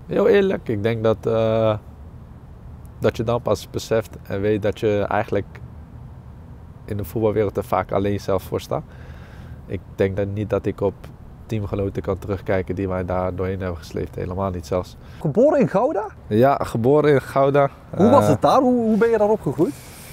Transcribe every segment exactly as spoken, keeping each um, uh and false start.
Heel eerlijk, ik denk dat, uh, dat je dan pas beseft en weet dat je eigenlijk in de voetbalwereld er vaak alleen zelf voor staat. Ik denk dat niet dat ik op teamgenoten kan terugkijken die mij daar doorheen hebben gesleept. Helemaal niet zelfs. Geboren in Gouda? Ja, geboren in Gouda. Hoe was het daar? Hoe, hoe ben je daar opgegroeid?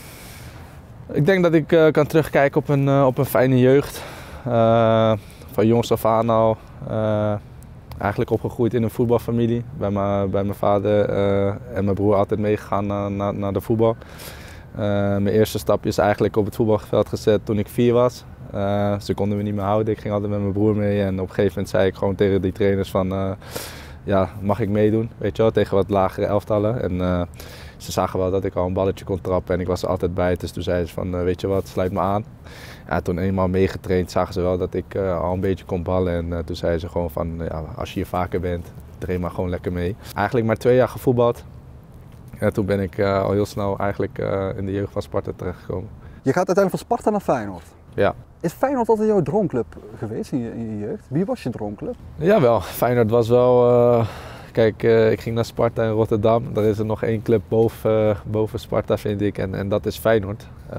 Ik denk dat ik uh, kan terugkijken op een, uh, op een fijne jeugd. Uh, van jongs af aan al. Uh, eigenlijk opgegroeid in een voetbalfamilie. Bij mijn, bij mijn vader uh, en mijn broer altijd meegegaan naar, naar, naar de voetbal. Uh, mijn eerste stapje is eigenlijk op het voetbalveld gezet toen ik vier was. Uh, ze konden me niet meer houden. Ik ging altijd met mijn broer mee en op een gegeven moment zei ik gewoon tegen die trainers van uh, ja, mag ik meedoen, weet je wel, tegen wat lagere elftallen. En uh, ze zagen wel dat ik al een balletje kon trappen en ik was er altijd bij. Dus toen zeiden ze van uh, weet je wat, sluit me aan. Ja, toen eenmaal meegetraind zagen ze wel dat ik uh, al een beetje kon ballen en uh, toen zeiden ze gewoon van ja, als je hier vaker bent, train maar gewoon lekker mee. Eigenlijk maar twee jaar gevoetbald. En toen ben ik uh, al heel snel eigenlijk uh, in de jeugd van Sparta terechtgekomen. Je gaat uiteindelijk van Sparta naar Feyenoord. Ja. Is Feyenoord altijd jouw droomclub geweest in je, in je jeugd? Wie was je droomclub? Jawel, Feyenoord was wel... Uh, kijk, uh, ik ging naar Sparta in Rotterdam. Er is er nog één club boven, uh, boven Sparta vind ik en, en dat is Feyenoord. Uh,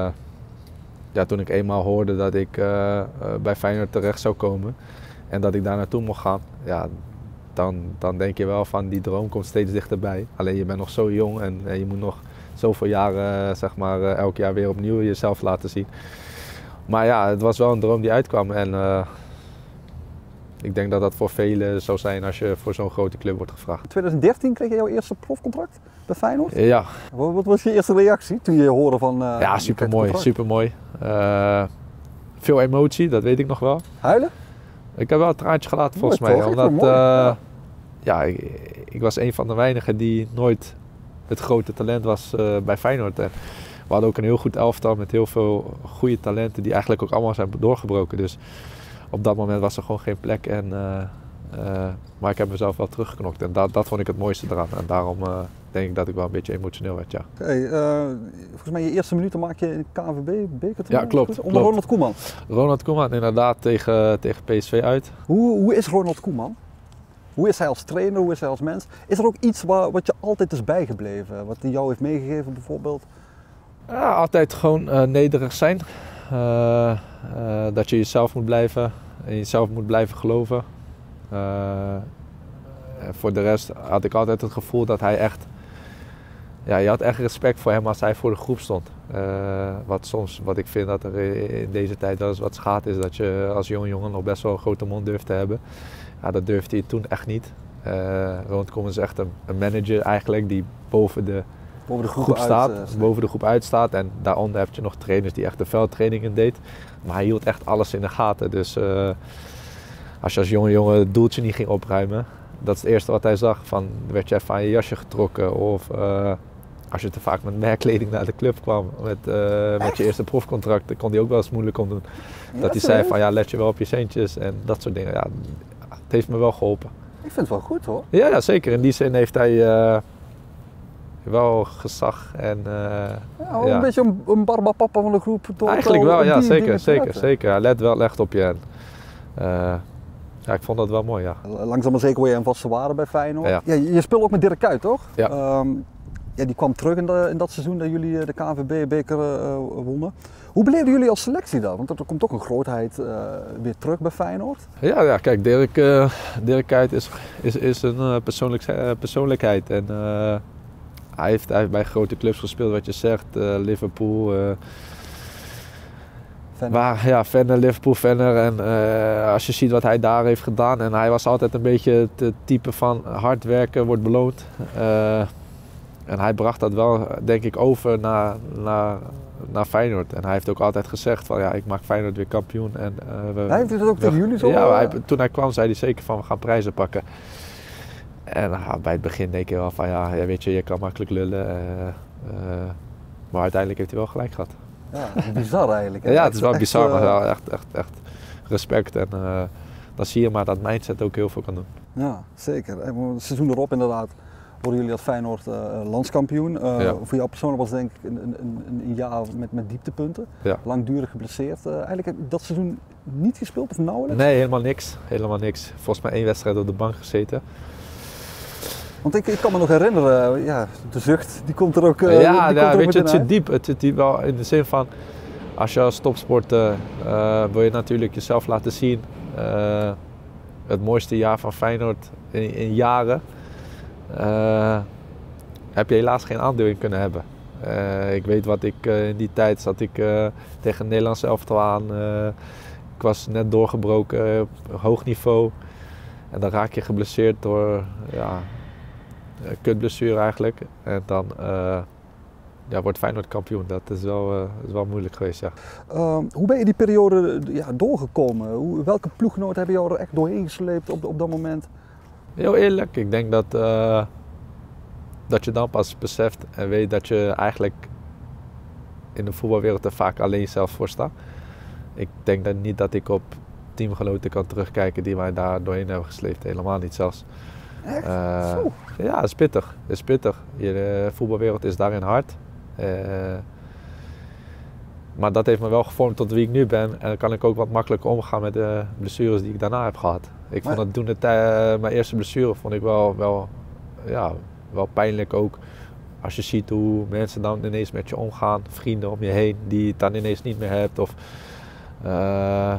ja, toen ik eenmaal hoorde dat ik uh, uh, bij Feyenoord terecht zou komen en dat ik daar naartoe mocht gaan, ja, dan, dan denk je wel van die droom komt steeds dichterbij. Alleen je bent nog zo jong en, en je moet nog zoveel jaren uh, zeg maar, uh, elk jaar weer opnieuw jezelf laten zien. Maar ja, het was wel een droom die uitkwam en uh, ik denk dat dat voor velen zou zijn als je voor zo'n grote club wordt gevraagd. In twintig dertien kreeg je jouw eerste profcontract bij Feyenoord? Ja. Wat, wat was je eerste reactie toen je hoorde van... Uh, ja, supermooi, supermooi. Uh, veel emotie, dat weet ik nog wel. Huilen? Ik heb wel een traantje gelaten volgens mooi, mij. Toch? Omdat, uh, ja, ja ik, ik was een van de weinigen die nooit het grote talent was uh, bij Feyenoord. En we hadden ook een heel goed elftal met heel veel goede talenten die eigenlijk ook allemaal zijn doorgebroken. Dus op dat moment was er gewoon geen plek. En, uh, uh, maar ik heb mezelf wel teruggeknokt en dat, dat vond ik het mooiste eraan. En daarom uh, denk ik dat ik wel een beetje emotioneel werd, ja. Hey, uh, volgens mij je eerste minuten maak je in de K N V B-beker. Ja, klopt. Onder klopt. Ronald Koeman. Ronald Koeman inderdaad tegen, tegen P S V uit. Hoe, hoe is Ronald Koeman? Hoe is hij als trainer, hoe is hij als mens? Is er ook iets waar, wat je altijd is bijgebleven? Wat hij jou heeft meegegeven bijvoorbeeld? Ja, altijd gewoon uh, nederig zijn. Uh, uh, dat je jezelf moet blijven en jezelf moet blijven geloven. Uh, en voor de rest had ik altijd het gevoel dat hij echt... Ja, je had echt respect voor hem als hij voor de groep stond. Uh, wat soms, wat ik vind dat er in deze tijd wel eens wat schaadt is, dat je als jonge jongen nog best wel een grote mond durft te hebben. Ja, dat durfde hij toen echt niet. Uh, Ronald Koeman is echt een, een manager eigenlijk die boven de, boven de groep, groep staat, uit, uh, boven de groep uitstaat. En daaronder heb je nog trainers die echt de veldtrainingen deed. Maar hij hield echt alles in de gaten. Dus uh, als je als jonge jongen het doeltje niet ging opruimen, dat is het eerste wat hij zag. Van, werd je even aan je jasje getrokken of uh, als je te vaak met merkkleding naar de club kwam met, uh, met je eerste profcontract, dan kon hij ook wel eens moeilijk om doen. Ja, dat hij zei van ja, let je wel op je centjes en dat soort dingen. Ja, het heeft me wel geholpen. Ik vind het wel goed hoor. Ja, ja zeker. In die zin heeft hij uh, wel gezag en... Uh, ja, ja. Een beetje een, een barbapapa van de groep. Eigenlijk wel, ja, zeker, zeker, zeker. Hij let wel echt op je. En, uh, ja, ik vond dat wel mooi, ja. Langzaam maar zeker word je een vaste waarde bij Feyenoord. Ja. Ja, je, je speelde ook met Dirk Kuyt, toch? Ja. Um, ja, die kwam terug in, de, in dat seizoen dat jullie de K N V B-beker uh, wonnen. Hoe beleefden jullie als selectie dan? Want er komt ook een grootheid uh, weer terug bij Feyenoord. Ja, ja kijk, Dirk, uh, Dirk Kuyt is, is, is een uh, persoonlijk, uh, persoonlijkheid. En, uh, hij, heeft, hij heeft bij grote clubs gespeeld, wat je zegt, uh, Liverpool. Uh, Waar, ja, Venner, Liverpool, Venner. En uh, als je ziet wat hij daar heeft gedaan. En hij was altijd een beetje het type van hard werken wordt beloond. Uh, en hij bracht dat wel, denk ik, over naar, naar, naar Feyenoord. En hij heeft ook altijd gezegd van ja, ik maak Feyenoord weer kampioen. En, uh, we, hij heeft het ook we, tegen jullie zo? Ja, hij, toen hij kwam zei hij zeker van we gaan prijzen pakken. En uh, bij het begin denk je wel van ja, ja, weet je, je kan makkelijk lullen. Uh, uh, maar uiteindelijk heeft hij wel gelijk gehad. Ja, bizar eigenlijk. Hè? Ja, het is wel echt, bizar, uh, maar wel echt, echt, echt respect. En uh, dan zie je maar dat mindset ook heel veel kan doen. Ja, zeker. En het seizoen erop inderdaad worden jullie als Feyenoord uh, landskampioen. Uh, Ja. Voor jou persoonlijk was het denk ik een, een, een jaar met, met dieptepunten. Ja. Langdurig geblesseerd. Uh, eigenlijk heb je dat seizoen niet gespeeld of nauwelijks? Nee, helemaal niks. Helemaal niks. Volgens mij één wedstrijd op de bank gezeten. Want ik, ik kan me nog herinneren, ja, de zucht, die komt er ook uh, Ja, die ja komt er weet je, het uit. zit diep. Het zit diep wel in de zin van, als je als topsporter uh, wil je natuurlijk jezelf laten zien. Uh, het mooiste jaar van Feyenoord in, in jaren. Uh, heb je helaas geen aandeel in kunnen hebben. Uh, ik weet wat ik uh, in die tijd zat ik uh, tegen het Nederlands elftal aan. Uh, ik was net doorgebroken uh, op hoog niveau. En dan raak je geblesseerd door ja, een kutblessure eigenlijk. En dan uh, ja, wordt Feyenoord kampioen. Dat is wel, uh, is wel moeilijk geweest, ja. Uh, hoe ben je die periode ja, doorgekomen? Hoe, welke ploeggenoot hebben jou er echt doorheen gesleept op, op dat moment? Heel eerlijk, ik denk dat, uh, dat je dan pas beseft en weet dat je eigenlijk in de voetbalwereld er vaak alleen zelf voor staat. Ik denk dat niet dat ik op teamgenoten kan terugkijken die mij daar doorheen hebben gesleept. Helemaal niet zelfs. Echt? Uh, Zo. Ja, het is pittig. Het is pittig. De voetbalwereld is daarin hard. Uh, maar dat heeft me wel gevormd tot wie ik nu ben. En dan kan ik ook wat makkelijker omgaan met de blessures die ik daarna heb gehad. Ik maar... vond het toen de tij, mijn eerste blessure vond ik wel, wel, ja, wel pijnlijk ook. Als je ziet hoe mensen dan ineens met je omgaan, vrienden om je heen die je het dan ineens niet meer hebt. Of, uh,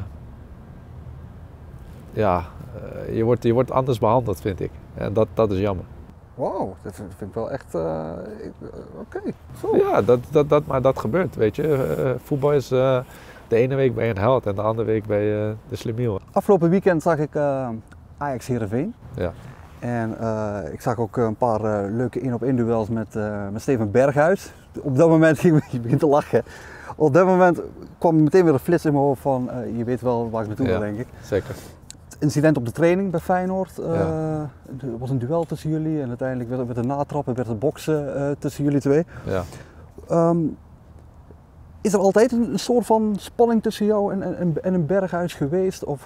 ja, uh, je, wordt, je wordt anders behandeld, vind ik. En dat, dat is jammer. Wauw, dat vind ik wel echt, uh, oké, okay. Zo. Ja, dat, dat, dat, maar dat gebeurt, weet je. Uh, voetbal is, uh, de ene week ben je een held en de andere week ben je uh, de slimiel. Afgelopen weekend zag ik uh, Ajax Heerenveen. Ja. En uh, ik zag ook een paar uh, leuke één-op-één duels met, uh, met Steven Berghuis. Op dat moment ging je begint te lachen. Op dat moment kwam meteen weer een flits in mijn hoofd van, uh, je weet wel waar ik naartoe wil, Ja, denk ik. Zeker. Het incident op de training bij Feyenoord, uh, Ja. er was een duel tussen jullie en uiteindelijk werd, werd er natrappen, werd er boksen uh, tussen jullie twee. Ja. Um, is er altijd een, een soort van spanning tussen jou en, en, en een Berghuis geweest? Of?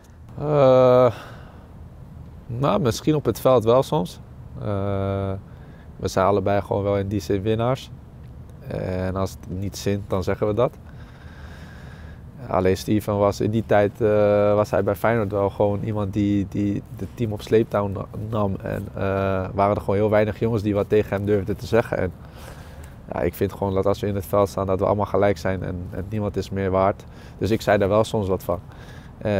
Uh, nou, misschien op het veld wel soms. Uh, we zijn allebei gewoon wel in die zin winnaars. En als het niet zint, dan zeggen we dat. Alleen Steven was in die tijd uh, was hij bij Feyenoord wel gewoon iemand die, die het team op sleeptouw nam. En uh, waren er gewoon heel weinig jongens die wat tegen hem durfden te zeggen. En ja, ik vind gewoon dat als we in het veld staan dat we allemaal gelijk zijn en, en niemand is meer waard. Dus ik zei daar wel soms wat van. Uh,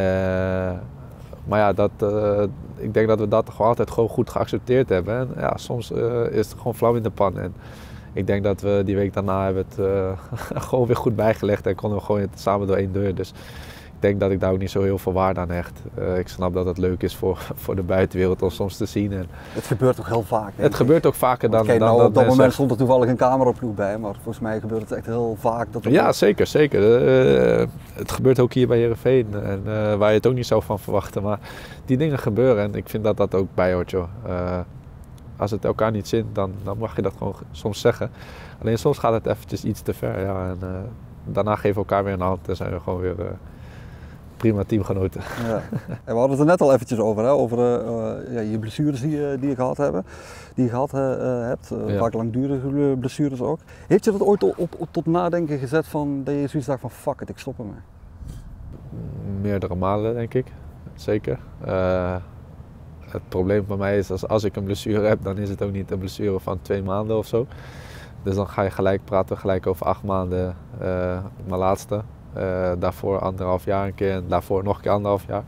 maar ja, dat, uh, ik denk dat we dat gewoon altijd gewoon goed geaccepteerd hebben. En ja, soms uh, is het gewoon flauw in de pan. En ik denk dat we die week daarna hebben het uh, gewoon weer goed bijgelegd en konden we gewoon samen door één deur. Dus ik denk dat ik daar ook niet zo heel veel waarde aan hecht. Uh, ik snap dat het leuk is voor, voor de buitenwereld om soms te zien. En het gebeurt toch heel vaak? Het ik. gebeurt ook vaker dan, kijk, dan nou, dat op dat moment echt... stond er toevallig een cameraploeg bij, maar volgens mij gebeurt het echt heel vaak. Dat ja, ook... zeker, zeker. Uh, het gebeurt ook hier bij Heerenveen, en, uh, waar je het ook niet zou van verwachten. Maar die dingen gebeuren en ik vind dat dat ook bij hoort, joh. Uh, als het elkaar niet zint, dan, dan mag je dat gewoon soms zeggen. Alleen soms gaat het eventjes iets te ver. Ja, en, uh, daarna geven we elkaar weer een hand en zijn we gewoon weer uh, prima teamgenoten. Ja. En we hadden het er net al eventjes over, hè? Over uh, ja, je blessures die, uh, die je gehad, hebben, die je gehad uh, hebt. Uh, ja. Vaak langdurige blessures ook. Heeft je dat ooit op, op, op tot nadenken gezet van dat je zoiets dacht van fuck it, ik stop ermee? Meerdere malen denk ik, zeker. Uh, Het probleem bij mij is, als, als ik een blessure heb, dan is het ook niet een blessure van twee maanden of zo. Dus dan ga je gelijk praten gelijk over acht maanden, uh, mijn laatste. Uh, daarvoor anderhalf jaar een keer en daarvoor nog een keer anderhalf jaar.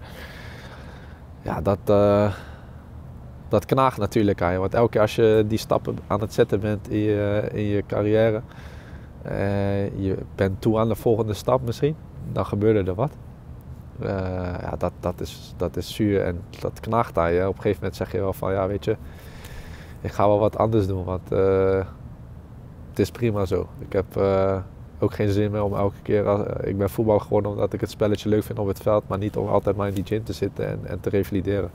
Ja, dat, uh, dat knaagt natuurlijk aan je. Want elke keer als je die stappen aan het zetten bent in je, in je carrière, uh, je bent toe aan de volgende stap misschien, dan gebeurde er wat. Uh, ja, dat, dat, is, dat is zuur en dat knaagt aan je. Op een gegeven moment zeg je wel van, ja weet je, ik ga wel wat anders doen, want uh, het is prima zo. Ik heb uh, ook geen zin meer om elke keer, uh, ik ben voetballer geworden omdat ik het spelletje leuk vind op het veld, maar niet om altijd maar in die gym te zitten en, en te revalideren.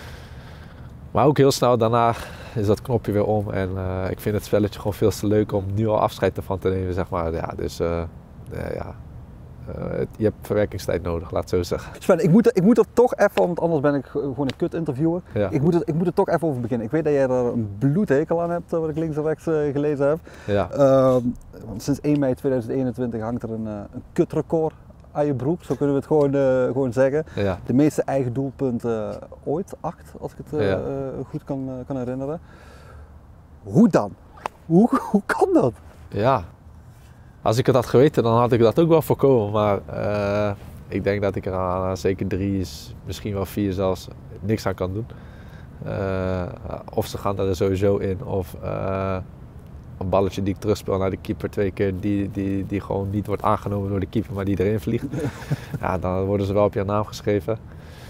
Maar ook heel snel daarna is dat knopje weer om en uh, ik vind het spelletje gewoon veel te leuk om nu al afscheid ervan te nemen, zeg maar. Ja, dus uh, uh, ja. Uh, je hebt verwerkingstijd nodig, laat het zo zeggen. Sven, ik moet, er, ik moet er toch even, want anders ben ik gewoon een kut interviewer. Ja. Ik, moet er, ik moet er toch even over beginnen. Ik weet dat jij er een bloedhekel aan hebt, wat ik links en rechts uh, gelezen heb. Ja. Uh, want sinds één mei tweeduizend eenentwintig hangt er een, uh, een kutrecord aan je broek, zo kunnen we het gewoon, uh, gewoon zeggen. Ja. De meeste eigen doelpunten ooit, acht, als ik het uh, ja. uh, goed kan, uh, kan herinneren. Hoe dan? Hoe, hoe kan dat? Ja, als ik het had geweten, dan had ik dat ook wel voorkomen. Maar uh, ik denk dat ik er aan zeker drie, misschien wel vier zelfs, niks aan kan doen. Uh, of ze gaan er sowieso in, of uh, een balletje die ik terugspeel naar de keeper twee keer, die, die, die gewoon niet wordt aangenomen door de keeper, maar die erin vliegt. Ja, dan worden ze wel op je naam geschreven.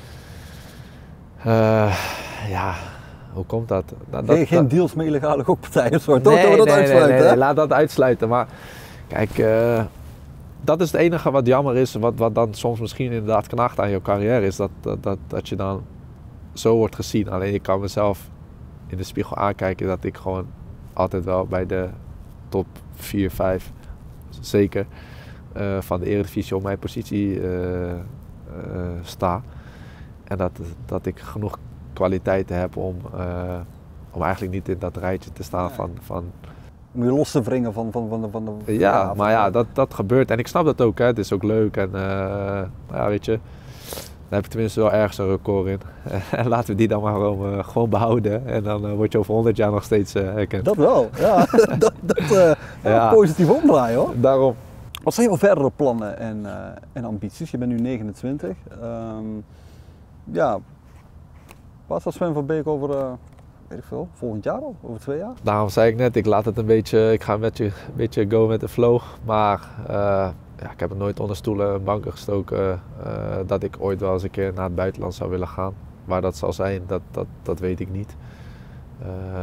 Uh, ja, hoe komt dat? Nou, dat geen, geen dat, deals met illegale gokpartijen, soort. Nee, dat we dat nee, uitsluiten, nee, nee, hè? nee, laat dat uitsluiten. Maar kijk, uh, dat is het enige wat jammer is, wat, wat dan soms misschien inderdaad knaagt aan je carrière, is dat, dat, dat, dat je dan zo wordt gezien. Alleen ik kan mezelf in de spiegel aankijken dat ik gewoon altijd wel bij de top vier, vijf zeker uh, van de Eredivisie op mijn positie uh, uh, sta. En dat, dat ik genoeg kwaliteiten heb om, uh, om eigenlijk niet in dat rijtje te staan van... van om je los te wringen van, van, van de... Van de ja, ja, maar ja, dat, dat gebeurt. En ik snap dat ook, hè. Het is ook leuk. En uh, ja, weet je, daar heb ik tenminste wel ergens een record in. En laten we die dan maar gewoon, uh, gewoon behouden. En dan uh, word je over honderd jaar nog steeds uh, herkend. Dat wel, ja. dat dat uh, ja. positief omdraaien, hoor. Daarom. Wat zijn jouw verdere plannen en, uh, en ambities? Je bent nu negenentwintig. Um, ja, waar staat Sven van Beek over, uh, weet ik veel, volgend jaar al? Over twee jaar? Daarom zei ik net, ik laat het een beetje, ik ga een beetje, een beetje go met de flow. Maar uh, ja, ik heb het nooit onder stoelen en banken gestoken uh, dat ik ooit wel eens een keer naar het buitenland zou willen gaan. Waar dat zal zijn, dat, dat, dat weet ik niet. Uh,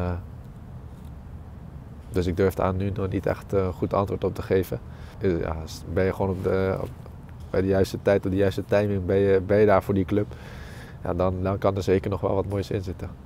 dus ik durf daar nu nog niet echt een goed antwoord op te geven. Ja, ben je gewoon op de, op, bij de juiste tijd, op de juiste timing, ben je, ben je daar voor die club. Ja, dan, dan kan er zeker nog wel wat moois in zitten.